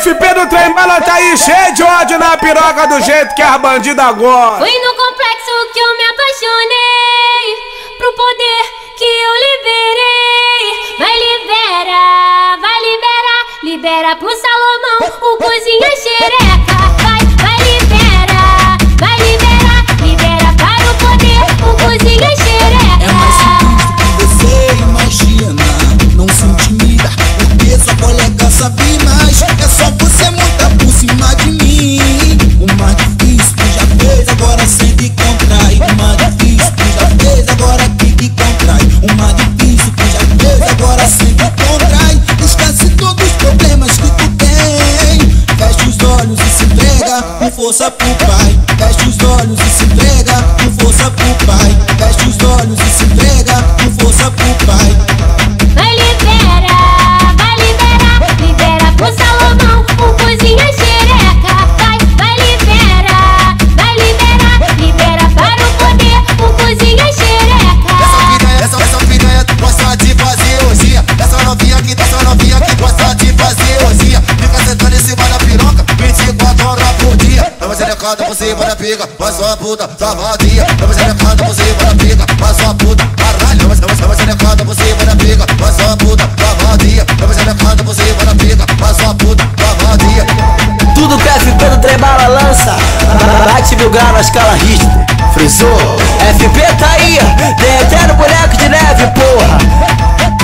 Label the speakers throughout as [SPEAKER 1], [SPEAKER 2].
[SPEAKER 1] FP do trem bala tá aí cheio de ódio na piroca do jeito que as bandidas gostam.
[SPEAKER 2] Foi no complexo que eu me apaixonei, pro poder que eu liberei. Vai liberar, vai liberar, libera pro Salomão, o cozinha xereca. Vai liberar, vai liberar, libera para o poder, o cozinha xereca.
[SPEAKER 3] É mais simples do que você imagina, não se intimida, porque sua colega sabe mais. É só você montar por cima de mim. O mais difícil tu já fez, agora sente e contrai. O mais difícil tu já fez, agora quica e contrai. O mais difícil tu já fez, agora sente e contrai. Esquece todos os problemas que tu tem. Fecha os olhos e se entrega com força pro pai. Fecha os olhos e se entrega com força pro pai. Fecha os olhos e se entrega com força pro pai.
[SPEAKER 2] Vai liberar, libera pro Salomão, o cozinha xereca. Vai liberar, libera para o poder, o cozinha xereca.
[SPEAKER 4] Essa piranha gosta de fazer orgia. Essa novinha que gosta de fazer orgia. Fica sentando em cima da piroca 24 horas por dia. Dá uma xerecada por cima da pica, faz sua puta, tá vadia. Dá uma xerecada por cima da pica, faz sua puta, caralho. Dá uma xerecada por cima da pica, faz sua puta, tá vadia. Dá uma xerecada por cima da pica, faz sua puta, tá vadia.
[SPEAKER 5] Tudo que FP do trem bala lança, bate 1000 graus na escala Richter. Frisou, FP tá aí, derretendo boneco de neve, porra.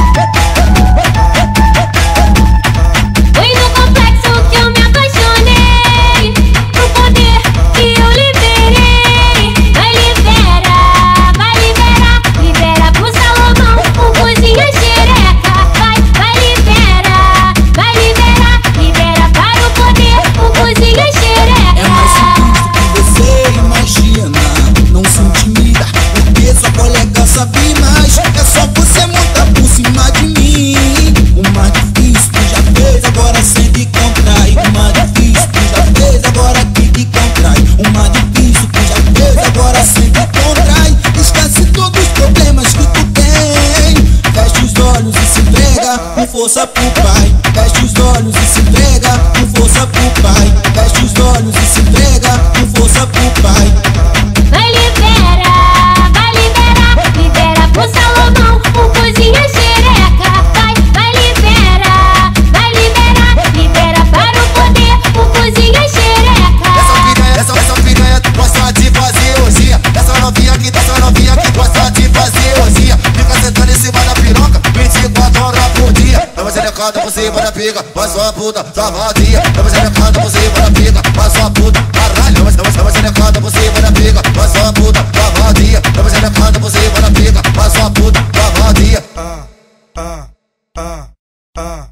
[SPEAKER 2] Foi no complexo que eu me apaixonei, pro poder que eu liberei. Vai liberar, libera pro Salomão, o cozinha xereca. Vai liberar, libera para o poder, o cozinha xereca.
[SPEAKER 3] É mais simples do que você imagina, não se intimida, porque sua colega sabe mais. É só você montar por cima de mim. O mais difícil tu já fez, agora sente e contrai. O mais difícil tu já fez, agora quica e contrai. O mais difícil tu já fez, agora sente e contrai. Esquece todos os problemas que tu tem. Fecha os olhos e se entrega com força pro pai. Fecha os olhos e se entrega com força pro pai. Fecha os olhos e se entrega com força pro pai.
[SPEAKER 2] Vai liberar, libera pro Salomão, o cozinha xereca. Vai liberar, libera para o poder, o cozinha xereca.
[SPEAKER 4] Essa piranha gosta de fazer orgia. Essa novinha que gosta de fazer orgia. Fica sentando em cima da piroca 24 horas por dia. Dá uma xerecada por cima da pica, faz sua puta, tá vadia. Dá uma xerecada por cima